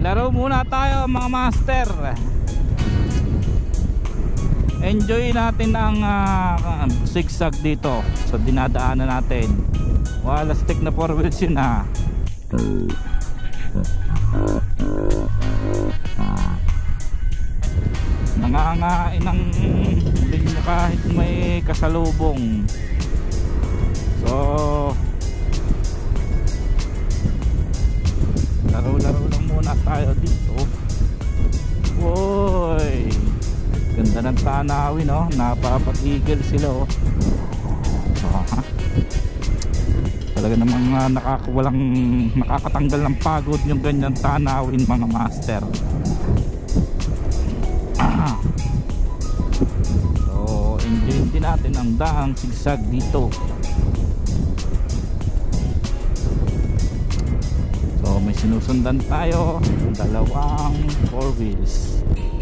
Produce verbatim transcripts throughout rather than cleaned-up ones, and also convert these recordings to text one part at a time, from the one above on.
Laro muna tayo mga master. Enjoy natin ang uh, zigzag dito sa dinadaanan natin. Wala stick na four wheels yun ha. Nangangain ng linya kahit may kasalubong. So laro-laro lang muna tayo dito. Woy, ganda ng tanawin, no? Napapatigil sila, oh. Oh, ha? Talaga namang uh, nakakawalang nakakatanggal ng pagod yung ganyan tanawin mga master. Ah. So enjoy din natin ang daang sigsag dito. So may sinusundan tayo, dalawang four wheels.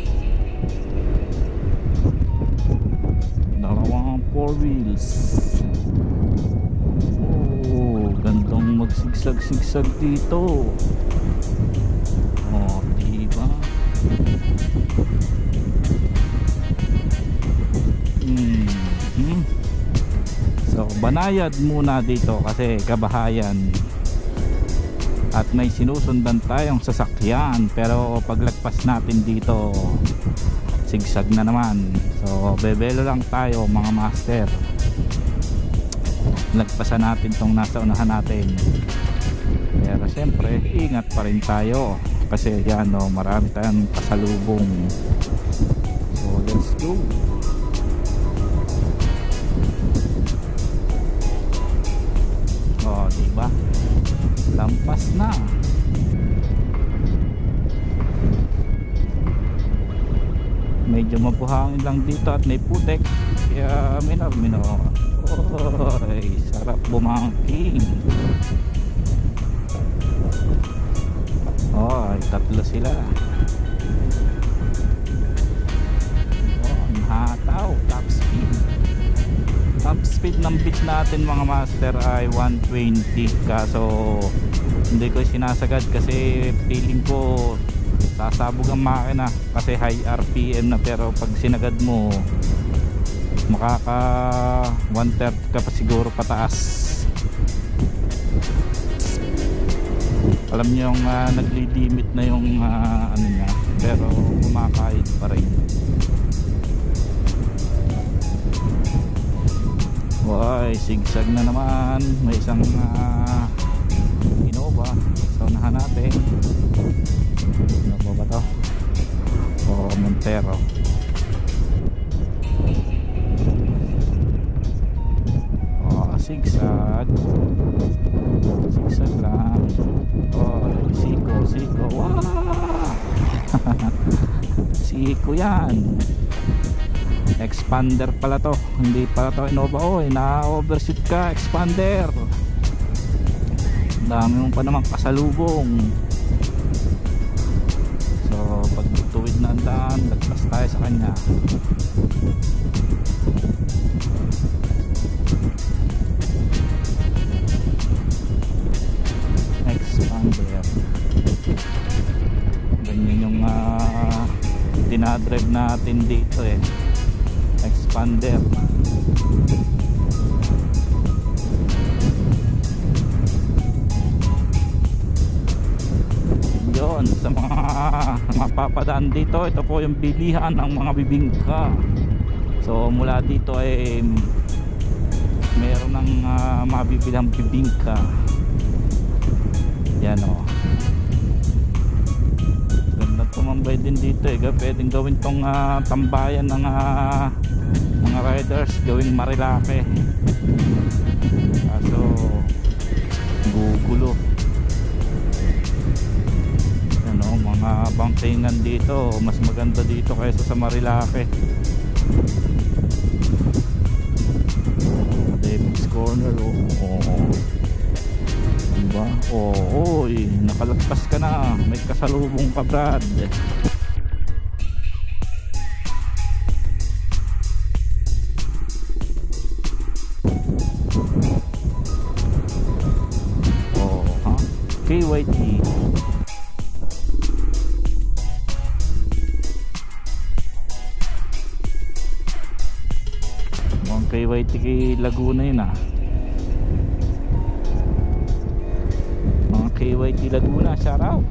Dalawang four wheels. Oh, gandang magsigsag-sigsag dito. Oh, diba? Hmm. Hmm. So banayad muna dito kasi kabahayan. At may sinusundan tayong sasakyan, pero paglagpas natin dito sigsag na naman. So bebelo lang tayo mga master. Lagpasan natin tong nasa unahan natin, pero syempre ingat pa rin tayo kasi yan, no, marami tayong pasalubong. So let's go. Oh, diba? Lampas na. Medyo mabuhangin lang dito at may putek, kaya minor minor. Oy, sarap bumangking. Oh, tatlo sila. Oh, hataw, top speed. Top speed ng beat natin mga master ay one twenty, kaso hindi ko sinasagad kasi feeling ko sasabog ang makina kasi high R P M na, pero pag sinagad mo makaka one thirty ka pa siguro pataas. Alam niyo yung uh, nagli-limit na yung uh, ano niya, pero kumakait pa rin. Wow, sigsag na naman. May isang uh, Innova sa unahan natin. Ano ba ba to? O Montero. O sigsag. Sigsag lang. O siko, siko. Wow! Siko yan. Expander pala to, hindi pala to Innova. Oy, na-overshoot ka, expander. Dami mong pa naman kasalubong. So pag tuwid na ang daan, lagpas tayo sa kanya. Expander. Ganyan yung uh, dinadrive natin dito eh, expander. Yon, sa mga mapapadaan dito, ito po yung bilihan ng mga bibingka. So mula dito ay meron ng uh, mabibilang bibingka. Yan o, ganda tumambay din dito eh. Pwedeng gawin tong uh, tambayan ng uh, mga riders, gawing Marilake. Kaso gugulo. Ano, mga bangkingan dito mas maganda dito kaysa sa Marilake. Davis Corner, oh, oh. Diba? Oh, oy, nakalagpas ka na, may kasalubong ka, Brad. K Y T. K Y T Laguna yun ah. Mga K Y T Laguna, shout out.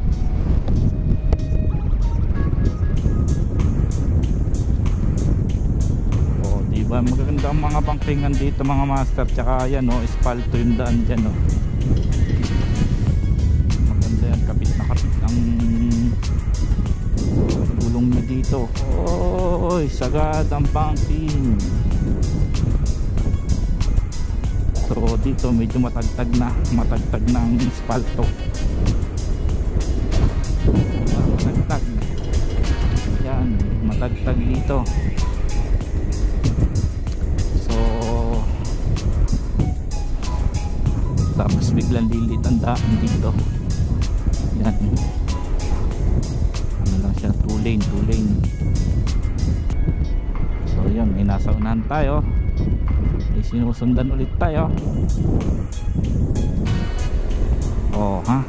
Oh, diba magaganda ang mga bangkingan dito mga master. Tsaka yan oh, espalto yung daan dyan oh. Maganda yan, kapit na kapit ang gulong na dito. Oy, sagad ang banking. So dito medyo matagtag na, matagtag na ang espalto. Matagtag. Yan, matagtag dito. So tapos biglang lilit ang daan dito. Yan. Ano lang siya, two lane, two lane. So yun, may nasa unahan tayo. May sinusundan ulit tayo. Oh ha,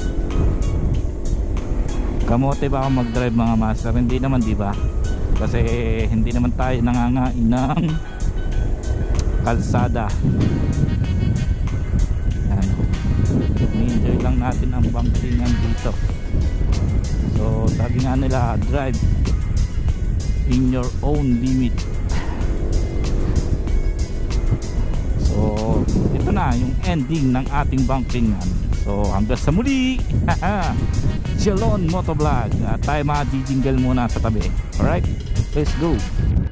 kamote ba ako mag drive mga master? Hindi naman, di ba? Kasi hindi naman tayo nangangain ng kalsada. Yan, ni-enjoy lang natin ang bumpingan dito. So sabi nga nila, drive in your own limit. So ito na yung ending ng ating bumpingan. So hanggang sa muli. Jalon Motovlog. At tayo mga dijingle muna sa tabi. Alright, let's go.